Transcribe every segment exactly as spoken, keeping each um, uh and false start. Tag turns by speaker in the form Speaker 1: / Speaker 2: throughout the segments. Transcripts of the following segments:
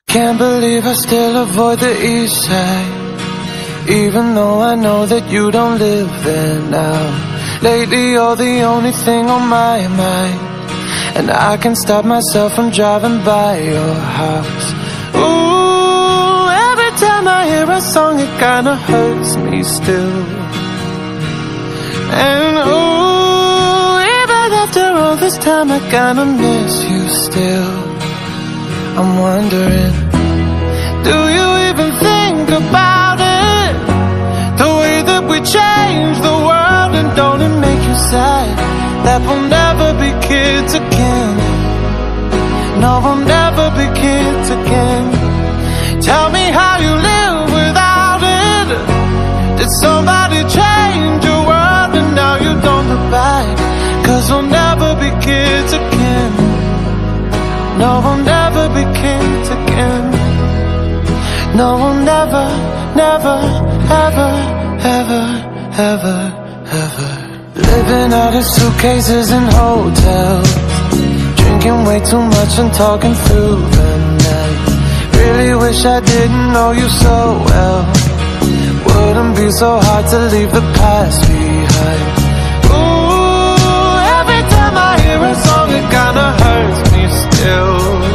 Speaker 1: Can't believe I still avoid the east side, even though I know that you don't live there now. Lately you're the only thing on my mind, and I can't stop myself from driving by your house. Ooh, every time I hear a song it kinda hurts me still. And ooh, even after all this time I kinda miss you still. I'm wondering, do you even think about it? The way that we change the world, and don't it make you sad that we'll never be kids again? No, we'll never be kids again. Tell me how you live without it. Did somebody change your world and now you don't look back? Cause we'll never be kids again. No, we'll never be kids again. No, we'll never, never, ever, ever, ever, ever. Living out of suitcases in hotels, drinking way too much and talking through the night. Really wish I didn't know you so well. Wouldn't be so hard to leave the past behind. Ooh, every time I hear a song it kinda hurts me still.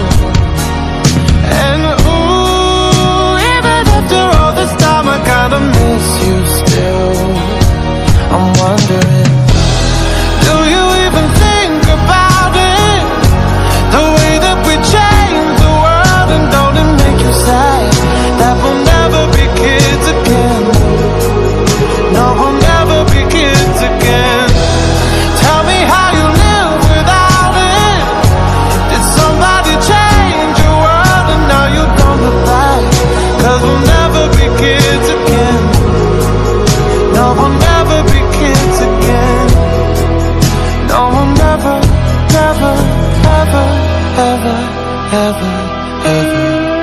Speaker 1: And ooh, even after all this time I kinda miss you still. I'm wondering, do you even think about it? The way that we change the world, and don't it make you sad that we'll never be kids again? No, we'll never be kids again. Tell me how you live without it. Did somebody change your world and now you don't look back? Cause we'll never be kids again. No, we'll never be kids again. No, we'll never, never, ever, ever, ever, ever.